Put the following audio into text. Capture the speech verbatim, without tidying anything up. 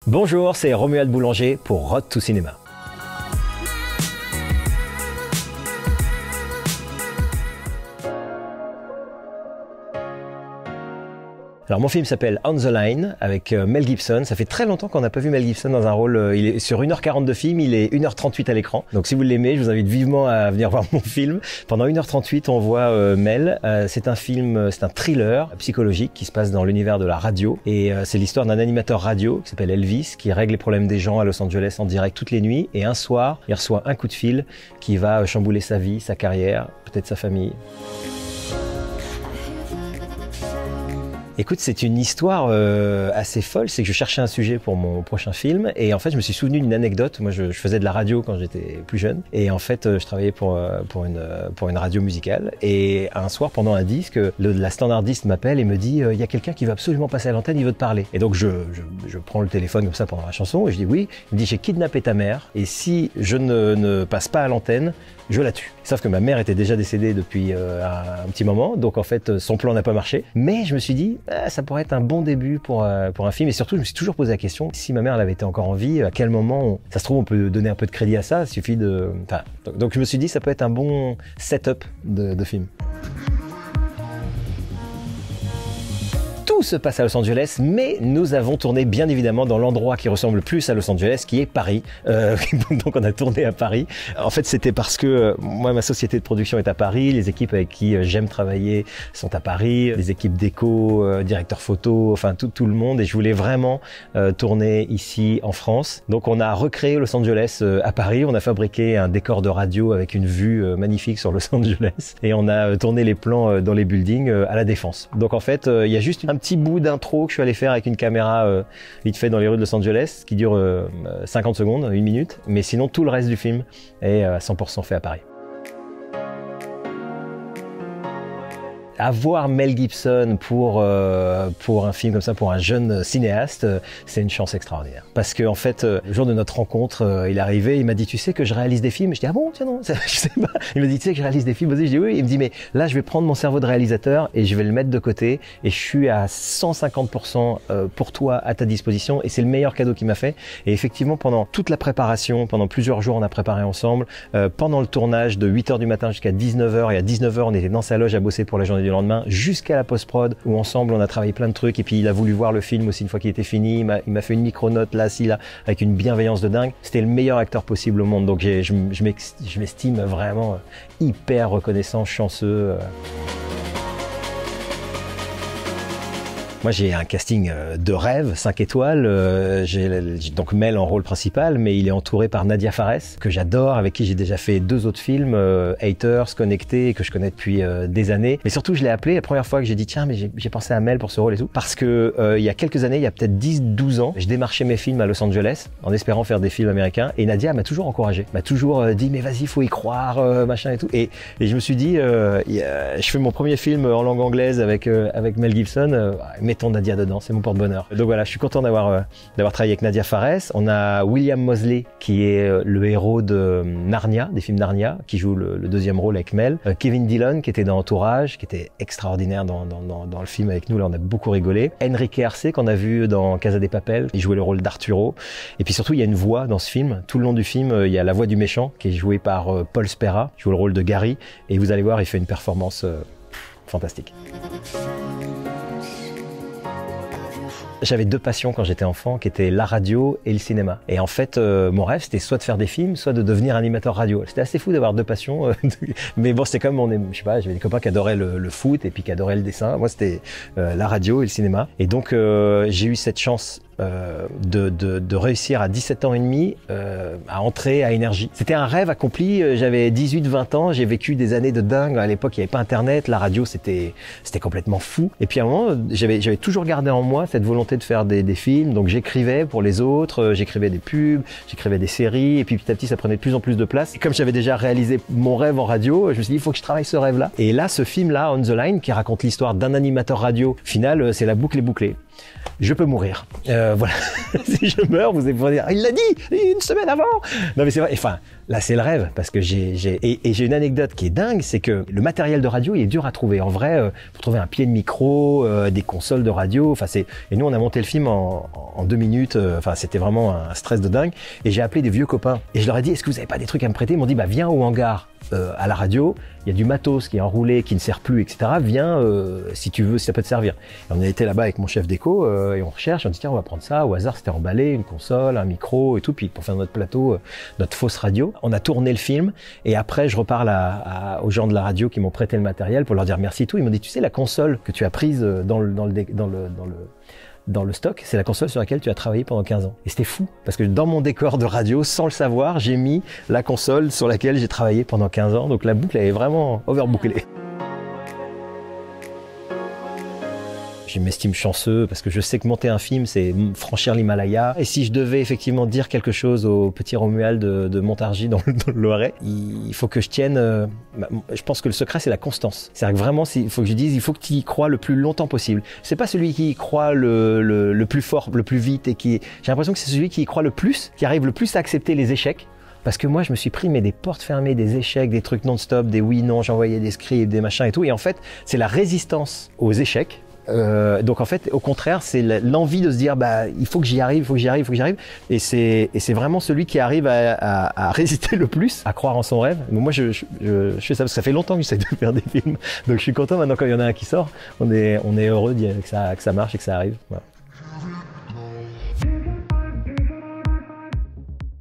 Bonjour, c'est Romuald Boulanger pour Road to Cinema. Alors mon film s'appelle On the Line avec Mel Gibson. Ça fait très longtemps qu'on n'a pas vu Mel Gibson dans un rôle. Il est sur une heure quarante de film, il est une heure trente-huit à l'écran. Donc si vous l'aimez, je vous invite vivement à venir voir mon film. Pendant une heure trente-huit, on voit euh, Mel. Euh, c'est un film, c'est un thriller psychologique qui se passe dans l'univers de la radio. Et euh, c'est l'histoire d'un animateur radio qui s'appelle Elvis, qui règle les problèmes des gens à Los Angeles en direct toutes les nuits. Et un soir, il reçoit un coup de fil qui va chambouler sa vie, sa carrière, peut-être sa famille. Écoute, c'est une histoire euh, assez folle. C'est que je cherchais un sujet pour mon prochain film et en fait, je me suis souvenu d'une anecdote. Moi, je, je faisais de la radio quand j'étais plus jeune et en fait, je travaillais pour pour une pour une radio musicale. Et un soir, pendant un disque, le, la standardiste m'appelle et me dit il y a quelqu'un qui va absolument passer à l'antenne, il veut te parler. Et donc, je, je je prends le téléphone comme ça pendant la chanson et je dis oui. Il me dit j'ai kidnappé ta mère et si je ne ne passe pas à l'antenne, je la tue. Sauf que ma mère était déjà décédée depuis euh, un, un petit moment, donc en fait son plan n'a pas marché. Mais je me suis dit, ah, ça pourrait être un bon début pour euh, pour un film. Et surtout, je me suis toujours posé la question, si ma mère elle avait été encore en vie, à quel moment, on, ça se trouve, on peut donner un peu de crédit à ça. Il suffit de. Enfin, donc, donc je me suis dit, ça peut être un bon setup de, de film. Tout se passe à Los Angeles, mais nous avons tourné bien évidemment dans l'endroit qui ressemble le plus à Los Angeles, qui est Paris. Euh, donc on a tourné à Paris. En fait, c'était parce que euh, moi, ma société de production est à Paris, les équipes avec qui euh, j'aime travailler sont à Paris, les équipes déco, euh, directeurs photo, enfin tout, tout le monde. Et je voulais vraiment euh, tourner ici en France. Donc on a recréé Los Angeles euh, à Paris. On a fabriqué un décor de radio avec une vue euh, magnifique sur Los Angeles. Et on a euh, tourné les plans euh, dans les buildings euh, à la Défense. Donc en fait, euh, il y a juste un petit bout d'intro que je suis allé faire avec une caméra euh, vite fait dans les rues de Los Angeles qui dure euh, cinquante secondes, une minute, mais sinon tout le reste du film est à cent pour cent fait à Paris. Avoir Mel Gibson pour euh, pour un film comme ça, pour un jeune cinéaste, euh, c'est une chance extraordinaire. Parce que en fait, euh, le jour de notre rencontre, euh, il est arrivé, il m'a dit, tu sais que je réalise des films. Je dis ah bon, tiens non, je sais pas. Il m'a dit tu sais que je réalise des films. Vas-y, je dis oui. Il me dit mais là, je vais prendre mon cerveau de réalisateur et je vais le mettre de côté et je suis à cent cinquante pour cent pour toi à ta disposition et c'est le meilleur cadeau qu'il m'a fait. Et effectivement, pendant toute la préparation, pendant plusieurs jours, on a préparé ensemble. Euh, pendant le tournage de huit heures du matin jusqu'à dix-neuf heures et à dix-neuf heures, on était dans sa loge à bosser pour la journée du lendemain jusqu'à la post-prod où ensemble on a travaillé plein de trucs et puis il a voulu voir le film aussi une fois qu'il était fini, il m'a fait une micro-note là, ci, là, avec une bienveillance de dingue. C'était le meilleur acteur possible au monde, donc je, je m'estime vraiment hyper reconnaissant, chanceux. Moi, j'ai un casting de rêve, cinq étoiles. Euh, j'ai donc Mel en rôle principal, mais il est entouré par Nadia Fares, que j'adore, avec qui j'ai déjà fait deux autres films, euh, Haters, Connecté, que je connais depuis euh, des années. Mais surtout, je l'ai appelé la première fois que j'ai dit tiens, mais j'ai pensé à Mel pour ce rôle et tout, parce que euh, il y a quelques années, il y a peut-être dix douze ans, je démarchais mes films à Los Angeles en espérant faire des films américains, et Nadia m'a toujours encouragé, m'a toujours euh, dit mais vas-y, faut y croire, euh, machin et tout. Et, et je me suis dit, euh, a, je fais mon premier film en langue anglaise avec euh, avec Mel Gibson. Euh, mettons Nadia dedans, c'est mon porte-bonheur. Donc voilà, je suis content d'avoir euh, d'avoir travaillé avec Nadia Fares. On a William Moseley qui est euh, le héros de Narnia, des films Narnia, qui joue le, le deuxième rôle avec Mel. Euh, Kevin Dillon qui était dans Entourage, qui était extraordinaire dans, dans, dans, dans le film avec nous, là on a beaucoup rigolé. Enrique Arce qu'on a vu dans Casa de Papel, il jouait le rôle d'Arturo. Et puis surtout il y a une voix dans ce film. Tout le long du film, euh, il y a la voix du méchant qui est jouée par euh, Paul Spera, qui joue le rôle de Gary. Et vous allez voir, il fait une performance euh, fantastique. J'avais deux passions quand j'étais enfant, qui étaient la radio et le cinéma. Et en fait, euh, mon rêve, c'était soit de faire des films, soit de devenir animateur radio. C'était assez fou d'avoir deux passions. Euh, mais bon, c'est comme on est, je sais pas, j'avais des copains qui adoraient le, le foot et puis qui adoraient le dessin. Moi, c'était euh, la radio et le cinéma. Et donc, euh, j'ai eu cette chance Euh, de, de, de réussir à dix-sept ans et demi euh, à entrer à Énergie. C'était un rêve accompli, j'avais dix-huit vingt ans, j'ai vécu des années de dingue. À l'époque, il n'y avait pas internet, la radio c'était c'était complètement fou. Et puis à un moment, j'avais j'avais toujours gardé en moi cette volonté de faire des, des films, donc j'écrivais pour les autres, j'écrivais des pubs, j'écrivais des séries, et puis petit à petit ça prenait de plus en plus de place. Et comme j'avais déjà réalisé mon rêve en radio, je me suis dit il faut que je travaille ce rêve-là. Et là, ce film-là, On the Line, qui raconte l'histoire d'un animateur radio, au final, c'est la boucle est bouclée. je peux mourir. Euh, voilà. Si je meurs, vous allez pouvoir dire, il l'a dit une semaine avant. Non mais c'est vrai. Enfin, là c'est le rêve parce que j'ai, j'ai et, et j'ai une anecdote qui est dingue, c'est que le matériel de radio il est dur à trouver. En vrai, euh, pour trouver un pied de micro, euh, des consoles de radio. Enfin c'est. Et nous on a monté le film en, en deux minutes. Euh, enfin c'était vraiment un stress de dingue. Et j'ai appelé des vieux copains et je leur ai dit, est-ce que vous avez pas des trucs à me prêter? Ils m'ont dit, bah viens au hangar. Euh, à la radio, il y a du matos qui est enroulé, qui ne sert plus, et cetera. Viens euh, si tu veux, si ça peut te servir. Et on a été là-bas avec mon chef d'éco euh, et on recherche, on dit tiens on va prendre ça, au hasard c'était emballé, une console, un micro et tout, puis pour faire notre plateau, euh, notre fausse radio. On a tourné le film et après je reparle à, à, aux gens de la radio qui m'ont prêté le matériel pour leur dire merci et tout. Ils m'ont dit tu sais la console que tu as prise dans le, dans le, dans le, dans le dans le stock, c'est la console sur laquelle tu as travaillé pendant quinze ans. Et c'était fou, parce que dans mon décor de radio, sans le savoir, j'ai mis la console sur laquelle j'ai travaillé pendant quinze ans, donc la boucle elle est vraiment overbouclée. Je m'estime chanceux parce que je sais que monter un film, c'est franchir l'Himalaya. Et si je devais effectivement dire quelque chose au petit Romuald de, de Montargis dans, dans le Loiret, il faut que je tienne... Euh, je pense que le secret, c'est la constance. C'est-à-dire que vraiment, il faut que je dise, il faut que tu y crois le plus longtemps possible. C'est pas celui qui y croit le, le, le plus fort, le plus vite. Et qui. J'ai l'impression que c'est celui qui y croit le plus, qui arrive le plus à accepter les échecs. Parce que moi, je me suis pris mais des portes fermées, des échecs, des trucs non-stop, des oui, non, j'envoyais des scripts, des machins et tout. Et en fait, c'est la résistance aux échecs. Euh, donc en fait, au contraire, c'est l'envie de se dire bah il faut que j'y arrive, il faut que j'y arrive, il faut que j'y arrive. Et c'est et c'est vraiment celui qui arrive à, à, à résister le plus, à croire en son rêve. Mais moi, je, je, je, je fais ça parce que ça fait longtemps que j'essaie de faire des films. Donc je suis content maintenant quand il y en a un qui sort. On est on est heureux que ça que ça marche et que ça arrive. Voilà.